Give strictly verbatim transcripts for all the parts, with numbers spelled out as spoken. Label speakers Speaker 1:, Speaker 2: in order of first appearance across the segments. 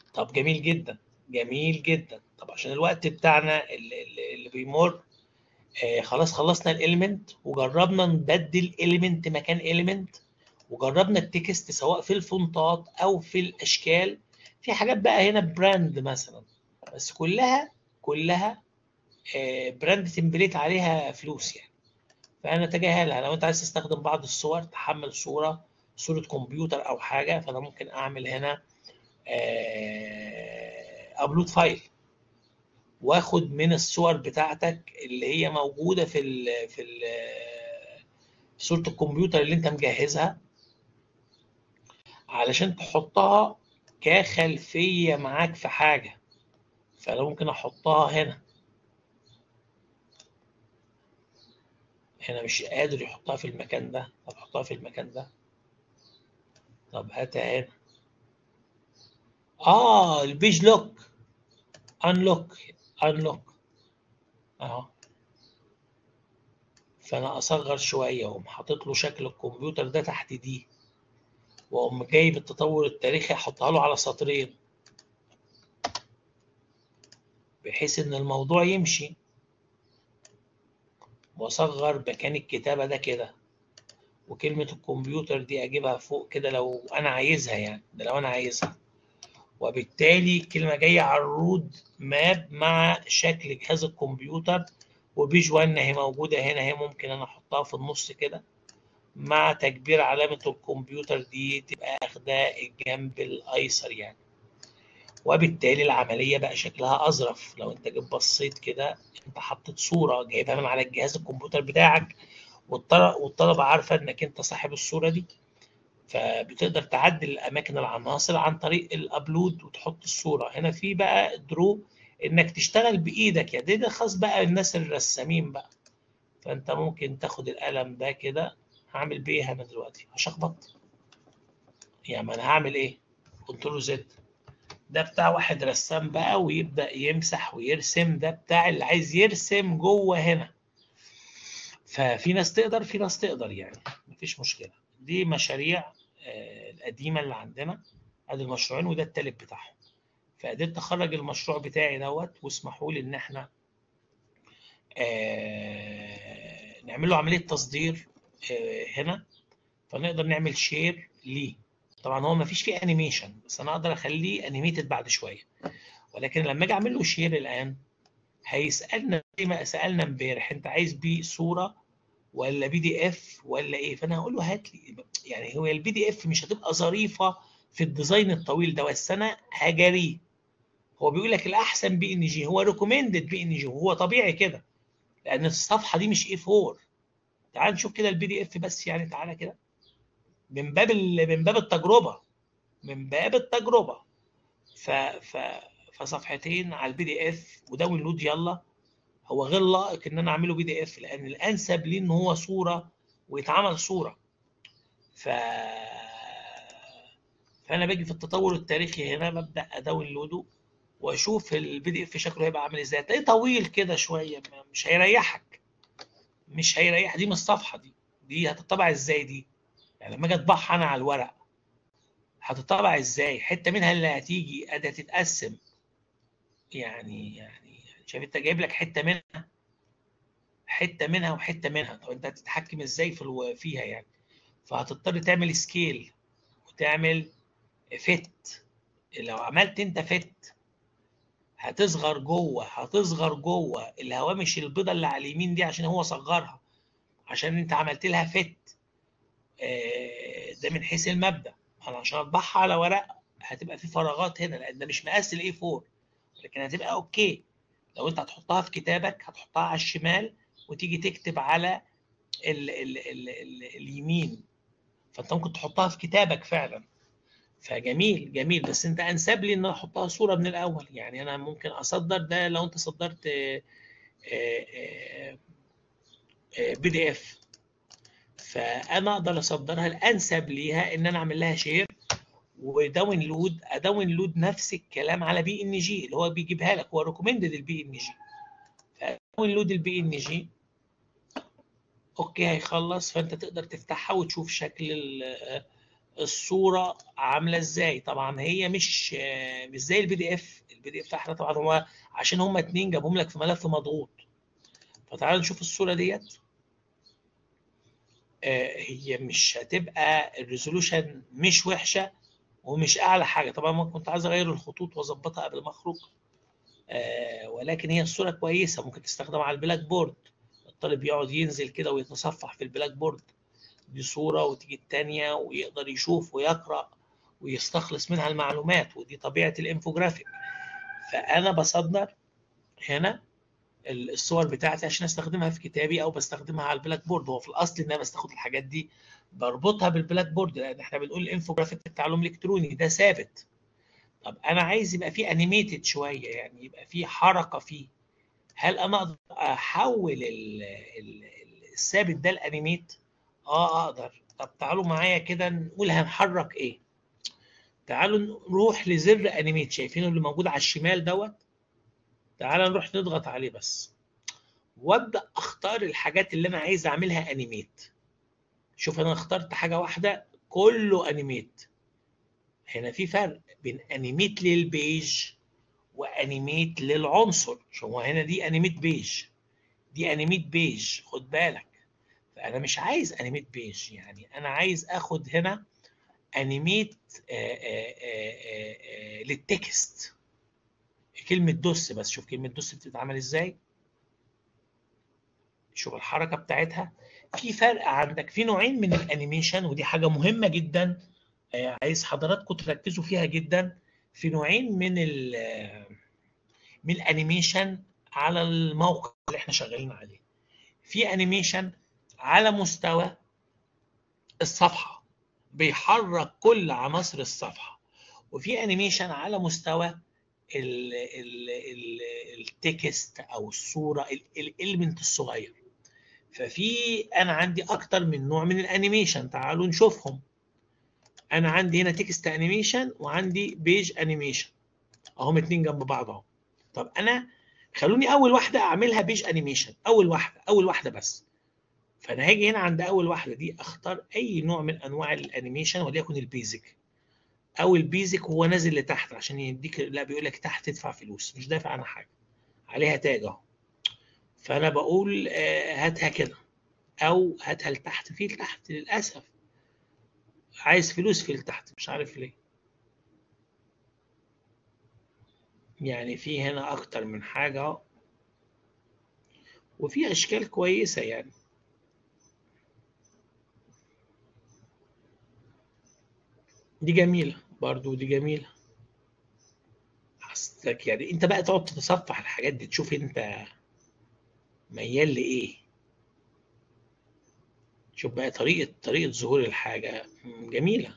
Speaker 1: طب جميل جدا، جميل جدا. طب عشان الوقت بتاعنا اللي, اللي اللي بيمر، آه خلاص خلصنا الاليمنت وجربنا نبدل اليمنت مكان اليمنت، وجربنا التكست سواء في الفونتات او في الاشكال. في حاجات بقى هنا براند مثلا، بس كلها كلها آه براند تمبليت عليها فلوس يعني، فانا اتجاهلها. لو انت عايز تستخدم بعض الصور، تحمل صوره صوره كمبيوتر او حاجه، فانا ممكن اعمل هنا ابلود فايل، واخد من الصور بتاعتك اللي هي موجوده في ال في ال في صوره الكمبيوتر اللي انت مجهزها، علشان تحطها كخلفيه معاك في حاجه. فانا ممكن احطها هنا. هنا مش قادر يحطها في المكان ده، طب احطها في المكان ده. طب هاتها هنا. اه البيج لوك، انلوك، انلوك اهو. فانا اصغر شويه واقوم حاطط له شكل الكمبيوتر ده تحت دي، واقوم جايب التطور التاريخي احطها له على سطرين، بحيث ان الموضوع يمشي. واصغر مكان الكتابه ده كده، وكلمه الكمبيوتر دي اجيبها فوق كده لو انا عايزها، يعني ده لو انا عايزها. وبالتالي الكلمه جايه على الرود ماب مع شكل جهاز الكمبيوتر. وبيج واحد اهي موجوده هنا، هي ممكن انا احطها في النص كده مع تكبير علامة الكمبيوتر دي تبقى اخدة الجنب الايسر يعني. وبالتالي العملية بقى شكلها اظرف. لو انت جيت بصيت كده، انت حطيت صورة جايبها من على الجهاز الكمبيوتر بتاعك، والطلبة عارفة انك انت صاحب الصورة دي، فبتقدر تعدل الاماكن العناصر عن طريق الابلود وتحط الصورة. هنا في بقى درو، انك تشتغل بايدك يعني، ده خاص بقى الناس الرسامين بقى. فانت ممكن تاخد القلم ده كده. هعمل بيه إيه انا دلوقتي؟ هشخبط يعني، ما انا هعمل ايه؟ كنترول زد. ده بتاع واحد رسام بقى ويبدأ يمسح ويرسم، ده بتاع اللي عايز يرسم جوه هنا. ففي ناس تقدر، في ناس تقدر يعني، مفيش مشكلة. دي مشاريع آه، القديمة اللي عندنا. ادي المشروعين وده التالت بتاعهم. فقدرت اخرج المشروع بتاعي دوت، واسمحوا لي ان احنا آه، نعمل له عملية تصدير آه، هنا. فنقدر نعمل شير ليه. طبعا هو ما فيش فيه انيميشن، بس انا اقدر اخليه انيميتد بعد شويه. ولكن لما اجي اعمل له شير الان، هيسالنا زي ما سالنا امبارح، انت عايز بيه صوره ولا بي دي اف ولا ايه؟ فانا هقول له هات لي. يعني هو البي دي اف مش هتبقى ظريفه في الديزاين الطويل ده، بس انا هجريه. هو بيقول لك الاحسن بي ان جي، هو ريكومندد بي ان جي، وهو طبيعي كده لان الصفحه دي مش اي أربعة. تعال نشوف كده البي دي اف بس يعني، تعالى كده من باب من باب التجربه، من باب التجربه. ف... ف... فصفحتين على البي دي اف وداونلود يلا. هو غير لائق ان انا اعمله بي دي اف، لان الانسب ليه ان هو صوره ويتعمل صوره. ف فانا باجي في التطور التاريخي هنا، ببدا اداونلوده واشوف البي دي اف شكله هيبقى عامل ازاي. تلاقيه طويل كده شويه، مش هيريحك، مش هيريح. دي من الصفحه دي، دي هتطبع ازاي دي؟ يعني لما اجي اطبعها انا على الورق، هتطبع ازاي؟ حته منها اللي هتيجي ادي هتتقسم يعني يعني شايف انت جايب لك حته منها، حته منها وحته منها. طب انت هتتحكم ازاي في الو... فيها يعني؟ فهتضطر تعمل سكيل وتعمل فت. لو عملت انت فت، هتصغر جوه، هتصغر جوه الهوامش البيضاء اللي على اليمين دي، عشان هو صغرها عشان انت عملت لها فت. آه، ده من حيث المبدا. انا عشان اطبعها على ورق هتبقى في فراغات هنا، لان ده مش مقاس الاي أربعة، لكن هتبقى اوكي. لو انت هتحطها في كتابك، هتحطها على الشمال وتيجي تكتب على ال ال ال ال اليمين، فانت ممكن تحطها في كتابك فعلا. فجميل جميل، بس انت انسب لي ان انا احطها صوره من الاول. يعني انا ممكن اصدر ده لو انت صدرت بي دي اف، فانا اقدر اصدرها. الانسب ليها ان انا اعمل لها شير وداونلود، اداونلود نفس الكلام على بي ان جي اللي هو بيجيبها لك، هو ريكومندد البي ان جي. فداونلود البي ان جي اوكي هيخلص، فانت تقدر تفتحها وتشوف شكل الصوره عامله ازاي. طبعا هي مش مش زي البي دي اف. البي دي اف احنا طبعا هو عشان هما اتنين جابهم لك في ملف مضغوط. فتعالوا نشوف الصوره ديت. هي مش هتبقى الريزولوشن مش وحشه ومش اعلى حاجه. طبعا كنت عايز اغير الخطوط واظبطها قبل ما اخرج، ولكن هي الصوره كويسه، ممكن تستخدم على البلاك بورد. الطالب يقعد ينزل كده ويتصفح في البلاك بورد، دي صوره وتيجي الثانيه ويقدر يشوف ويقرا ويستخلص منها المعلومات، ودي طبيعه الانفوجرافيك. فانا بصدر هنا الصور بتاعتي عشان استخدمها في كتابي او بستخدمها على البلاك بورد. هو في الاصل ان انا بستخدم الحاجات دي بربطها بالبلاك بورد، لان احنا بنقول الانفوجرافيك التعلم الالكتروني ده ثابت. طب انا عايز يبقى فيه انيميتد شويه، يعني يبقى فيه حركه فيه. هل انا اقدر احول الثابت ده لانيميت؟ اه اقدر. طب تعالوا معايا كده نقول هنحرك ايه. تعالوا نروح لزر انيميت، شايفينه اللي موجود على الشمال دوت. تعالوا نروح نضغط عليه بس، وابدا اختار الحاجات اللي انا عايز اعملها انيميت. شوف انا اخترت حاجه واحده كله انيميت. هنا في فرق بين انيميت للبيج وانيميت للعنصر. شوف هنا دي انيميت بيج، دي انيميت بيج، خد بالك. فانا مش عايز انيميت بيج، يعني انا عايز اخد هنا انيميت للتكست. كلمه دوس بس، شوف كلمه دوس بتتعمل ازاي. شوف الحركه بتاعتها. في فرق عندك في نوعين من الانيميشن، ودي حاجه مهمه جدا عايز حضراتكم تركزوا فيها جدا. في نوعين من ال من الانيميشن على الموقع اللي احنا شغالين عليه. في انيميشن على مستوى الصفحه بيحرك كل عناصر الصفحه، وفي انيميشن على مستوى التكست او الصوره الاليمنت الصغير. ففي انا عندي اكتر من نوع من الانيميشن، تعالوا نشوفهم. انا عندي هنا تكست انيميشن وعندي بيج انيميشن، اهم اتنين جنب بعض اهو. طب انا خلوني اول واحده اعملها بيج انيميشن، اول واحده اول واحده بس. فانا هاجي هنا عند اول واحده دي اختار اي نوع من انواع الانيميشن، وليكن البيزك. او البيزك هو نازل لتحت عشان يديك، لا بيقول لك تحت تدفع فلوس، مش دافع انا حاجه، عليها تاج اهو. فانا بقول هاتها كده او هاتها لتحت. في لتحت للاسف عايز فلوس في لتحت، مش عارف ليه. يعني في هنا اكتر من حاجه وفي اشكال كويسه يعني. دي جميله برضو، دي جميله. حسيتك يعني انت بقى تقعد تتصفح الحاجات دي تشوف انت ميال لايه. شوف بقى طريقه طريقه ظهور الحاجه جميله.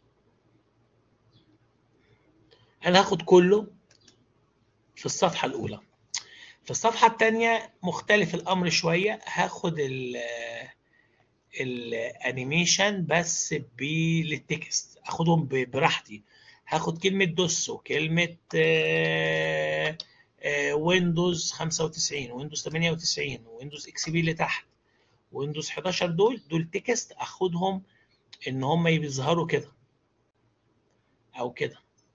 Speaker 1: انا هاخد كله في الصفحه الاولى. في الصفحه الثانيه مختلف الامر شويه، هاخد الانيميشن بس بالتكست، اخدهم براحتي. هاخد كلمه دوس وكلمه ويندوز خمسة وتسعين ويندوز ثمانية وتسعين ويندوز اكس بي اللي تحت ويندوز حداشر، دول دول تكست، اخدهم ان هم يظهروا كده او كده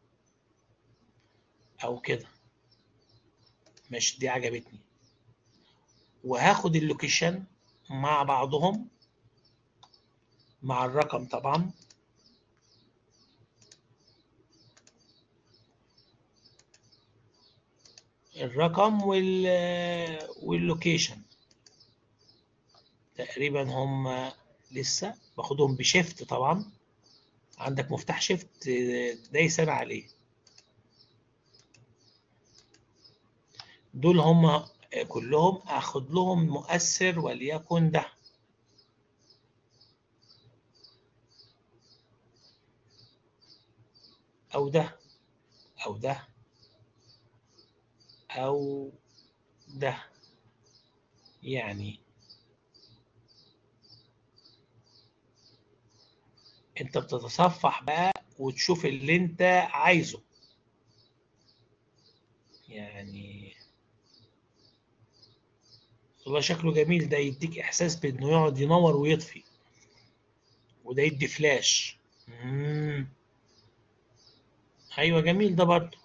Speaker 1: او كده. ماشي، دي عجبتني. وهاخد اللوكيشن مع بعضهم مع الرقم طبعا، الرقم وال واللوكيشن تقريبا هم لسه باخدهم بشيفت. طبعا عندك مفتاح شيفت دايس انا عليه. دول هم كلهم اخد لهم مؤثر وليكن ده او ده او ده او ده. يعني انت بتتصفح بقى وتشوف اللي انت عايزه. يعني والله شكله جميل، ده يديك احساس بانه يقعد ينور ويطفي، وده يدي فلاش. مم. ايوه جميل ده برضه.